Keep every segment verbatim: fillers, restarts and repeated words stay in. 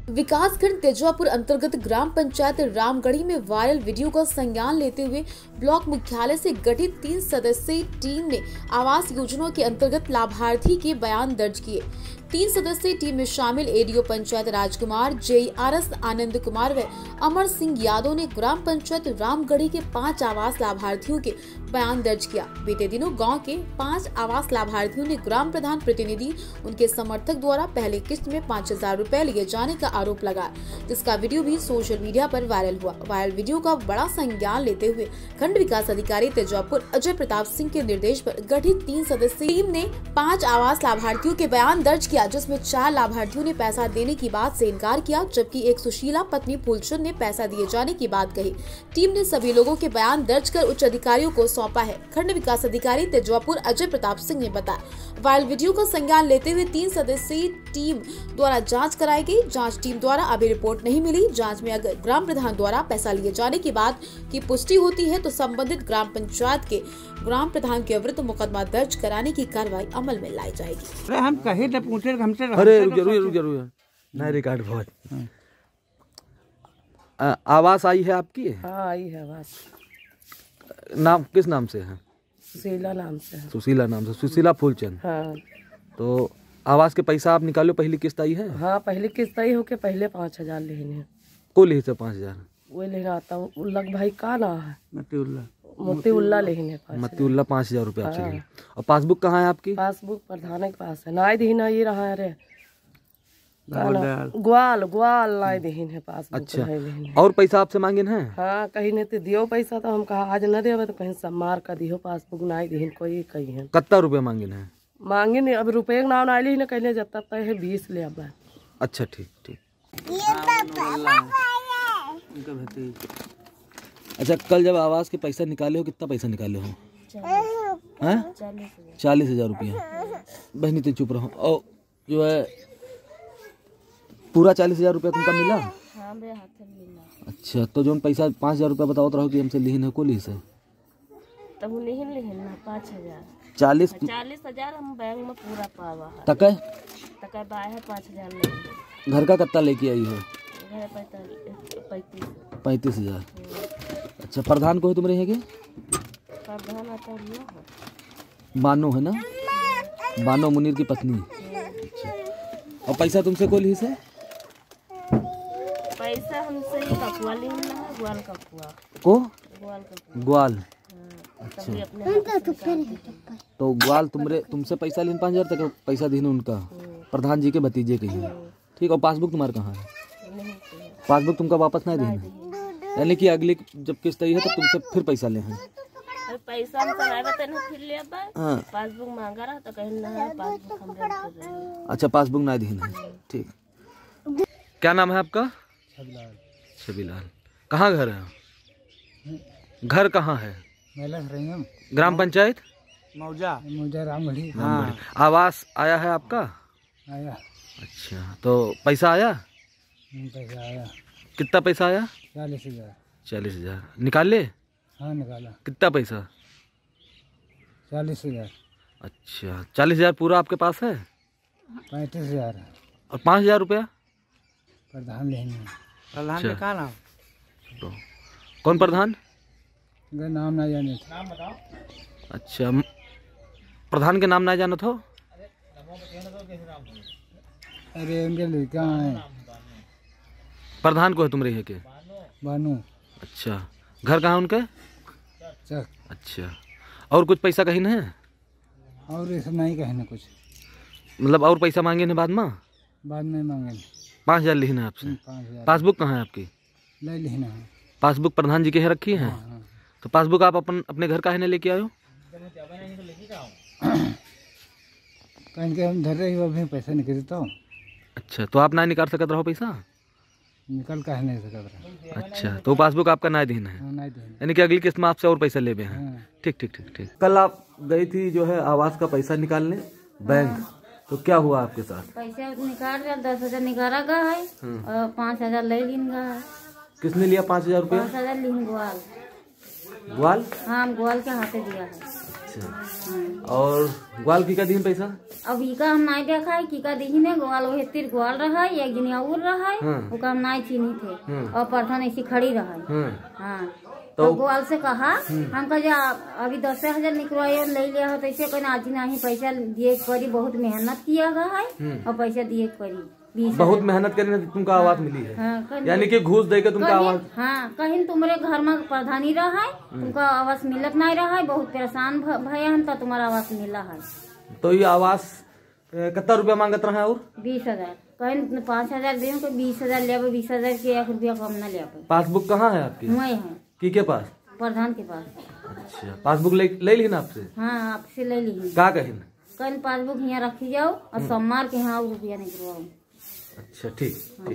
विकासखंड तेजवापुर अंतर्गत ग्राम पंचायत रामगढ़ी में वायरल वीडियो का संज्ञान लेते हुए ब्लॉक मुख्यालय से गठित तीन सदस्यीय टीम ने आवास योजना के अंतर्गत लाभार्थी के बयान दर्ज किए। तीन सदस्यीय टीम में शामिल एडीओ पंचायत राजकुमार, जेईआरएस आनंद कुमार व अमर सिंह यादव ने ग्राम पंचायत रामगढ़ी के पाँच आवास लाभार्थियों के बयान दर्ज किया। बीते दिनों गांव के पाँच आवास लाभार्थियों ने ग्राम प्रधान प्रतिनिधि उनके समर्थक द्वारा पहली किस्त में पाँच हजार रूपए लिए जाने का आरोप लगा, जिसका वीडियो भी सोशल मीडिया पर वायरल हुआ। वायरल वीडियो का बड़ा संज्ञान लेते हुए खंड विकास अधिकारी तेजवापुर अजय प्रताप सिंह के निर्देश पर गठित तीन सदस्यीय टीम ने पाँच आवास लाभार्थियों के बयान दर्ज किया, जिसमें चार लाभार्थियों ने पैसा देने की बात से इनकार किया, जबकि एक सुशीला पत्नी फूलचंद ने पैसा दिए जाने की बात कही। टीम ने सभी लोगों के बयान दर्ज कर उच्च अधिकारियों को सौंपा है। खंड विकास अधिकारी तेजवापुर अजय प्रताप सिंह ने बताया, वायरल वीडियो का संज्ञान लेते हुए तीन सदस्यीय टीम द्वारा जांच कराई गई। जांच टीम द्वारा अभी रिपोर्ट नहीं मिली। जांच में अगर ग्राम प्रधान द्वारा पैसा लिए जाने की बात की पुष्टि होती है तो संबंधित ग्राम पंचायत के ग्राम प्रधान के विरुद्ध मुकदमा दर्ज कराने की कार्रवाई अमल में लाई जाएगी। अरे हम कहे तो पूछे हमसे। अरे जरूर जरूर नया रिकॉर्ड बहुत। आवास आई है आपकी? हाँ आई है आवास। नाम किस नाम से है? सुशीला नाम से है। सुशीला नाम से, सुशीला फूलचंद। हाँ। तो आवास के पैसा आप निकालो, पहली किस्त आई है? हाँ पहली किस्त आई हो के पहले पाँच हजार लेने। को ले से पाँच हजार? वो लेना आता हूँ उल्लग भाई का ना है मतीउल्ला मोतीउल्ला लेने मतीउल्ला पाँच हजार रूपए आपसे लिए। और पासबुक कहाँ है आपकी? पासबुक प्रधान के पास है। नाई दीन ये रहा अरे ग्वाल ग्वाल नाई दीन है पासबुक। अच्छा, और पैसा आपसे मांगे हैं? हाँ कहीं नहीं तो दियो पैसा तो हम कहा आज न दे तो कहीं सब मार का दियो पासबुक नाई दीन कोई कहीं है। कितना रुपया मांगे हैं? मांगे नहीं अब रुपये नाम ना ली न कहले जब तक है बीस ले अब। अच्छा ठीक ठीक। अच्छा, कल जब आवास के पैसा निकाले हो कितना पैसा निकाले हो? चालीस हजार रुपया। बहनी तो चुप रहो। और जो है पूरा चालीस हजार रुपया तुमका मिला? हाँ मेरे हाथ में मिला। अच्छा, तो जो पैसा पाँच हजार रुपया बताओ तो रहो कि हमसे लिहिन है को ली से तब लिहिन लिहिन ना पाँच हजार चालीस चालीस हजार हम बैंक में पूरा पावा है। तक तक बाय है पाँच हजार नहीं। घर का कितना लेके आई है? घर पैंतीस पैंतीस हजार। अच्छा, प्रधान को है तुम रहेंगे? प्रधान आता है बानो है ना? बानो मुनीर की पत्नी। अच्छा, और पैसा तुमसे को ली से? पैसा हमसे ही कपुआ लेना है, ग्वाल कपुआ को ग्वाल कपुआ ग्वाल। अच्छा, तो ग्वाल तुमरे तुमसे पैसा लेन पाँच हजार तक पैसा देने उनका प्रधान जी के भतीजे कहीं। ठीक। और पासबुक तुम्हारा कहाँ है? पासबुक तुमका वापस नहीं देना, यानी कि अगली जब किस्त आई है तो तुमसे फिर पैसा ले हैं? पैसा हम कराए बताने फिर ले अब। हाँ। पासबुक मांगा रहा तो कहीं ना है पासबुक हमरे। अच्छा, पासबुक नहीं देना है। ठीक। क्या नाम है आपका? छबिलाल। छबिलाल। कहाँ घर है? घर कहाँ है? ग्राम पंचायत मौजा मौजा रामगढ़ी। हाँ। आवास आया है आपका? आया। अच्छा, तो पैसा आया? पैसा आया। कितना पैसा आया? चालीस हजार। चालीस हजार निकाल ले? हाँ निकाला। कितना पैसा? चालीस हजार। अच्छा, चालीस हजार पूरा आपके पास है? पैंतीस हजार। और पाँच हजार रुपया प्रधान लेने। प्रधान का क्या नाम? तो कौन प्रधान? नाम ना जाने। नाम बताओ। अच्छा, प्रधान के नाम ना जाना था? अरे उनके लड़का है। प्रधान को है तुम रही के? बानू। अच्छा, घर कहाँ उनका? चक। अच्छा, और कुछ पैसा कहीं नहीं है? और ऐसा नहीं कहने कुछ, मतलब और पैसा मांगे ना बाद में? बाद में मांगे। पाँच हजार लिखना है आपसे? पासबुक कहाँ है आपकी? ले लिखना है। पासबुक प्रधान जी के यहाँ रखी है? हाँ। तो पासबुक आप अपन अपने घर का है ना लेके आयो? कहीं के हम धर रही हो अभी पैसा निकल देता हूँ। अच्छा, तो आप ना निकाल सकते रहो पैसा? निकल का है नहीं सकता रहा। अच्छा, तो पासबुक आपका ना देना है, यानी कि अगली किस्त में आपसे और पैसा ले हैं। हाँ। ठीक ठीक ठीक ठीक। कल आप गई थी जो है आवास का पैसा निकालने बैंक, तो क्या हुआ आपके साथ? पैसा निकाल रहा दस हजार निकाला गया है और पाँच हजार ले लीन गया है। किसने लिया पाँच हजार रुपया? पाँच हजार लीन ग्वाल। ग्वाल? हाँ, ग्वाल के हाथे दिया है। अच्छा। और ग्वाल की का दिन पैसा? अब इका हम नहीं देखा है की का दी ने ग्वाल वो हेतिर ग्वाल रहा है एक दिन और रहा है हाँ। वो हम नहीं चीनी थे और प्रधान ऐसी खड़ी रहा है। हाँ तो, तो ग्वाल से कहा हम कहा अभी दस हजार निकलवाए ले लिया हो तो ऐसे कहना आज नहीं पैसा दिए करी बहुत मेहनत किया गया है और पैसा दिए करी बहुत मेहनत करने से तुमको आवाज मिली है। हाँ, यानी कि घूस देके तुमको आवाज। हाँ कहीं तुम्हारे घर में प्रधानी रहा है तुमको आवाज मिलत नहीं रहा है बहुत परेशान भैया हम तो तुम्हारा आवाज मिला है। तो ये आवाज कितना रुपया मांगत रहा है? और बीस हजार कहीं पाँच हजार दे तो बीस हजार ले बीस हजार के एक रुपया कम न ले। पासबुक कहाँ है आपकी? वही है की के पास? प्रधान के पास। अच्छा पासबुक ले ले ली ना आपसे? हाँ आपसे ले ली। का कहीं कल पासबुक यहाँ रखी जाओ और सोमवार के यहाँ रुपया निकलवाओ। अच्छा ठीक।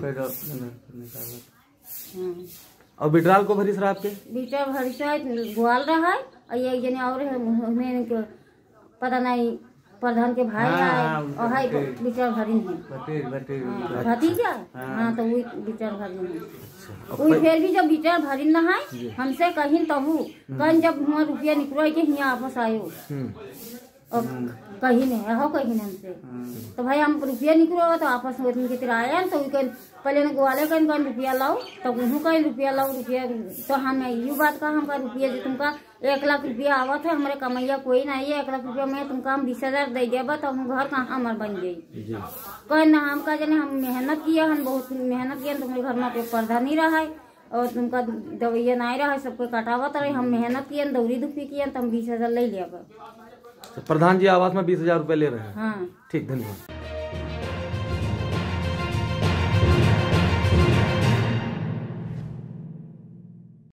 और विड्राल को भरी सर आपके? विड्राल भरी शायद ग्वाल रहा है और एक जने और है हमें पता नहीं प्रधान के भाई आए और है विचार भरी है भतीजा। हाँ तो वही विचार भरी है वही फिर भी जब विचार भरी न है हमसे कहीं तबू कहीं जब हमारा रुपया निकलवाई के यहाँ वापस आयो और कहीं नहीं हो कहीं हमसे तो भाई हम रुपया निकलवा तो आपस में के तेरा आया तो पहले न ग्वाले कहीं कहीं रुपया लाओ तो उन्हों कहीं रुपया लाओ रुपया तो हम यू बात का हमका रुपया जो तुमका एक लाख रुपया आवा था हमारे कमैया कोई नहीं है एक लाख रुपया में तुमका हम बीस हजार दे देबा तो हम घर कहाँ हमारे बन गई कहीं ना हम का जने हम मेहनत किया हम बहुत मेहनत किया तुम्हारे घर में प्रधान ही रहा है और तुमका दवाइया नहीं रहा है सबको कटावत रहे हम मेहनत किए दौड़ी दुखी किए तो हम बीस हजार ले लिया। प्रधान जी आवास में बीस हजार रूपए ले रहे हैं। हाँ ठीक धन्यवाद।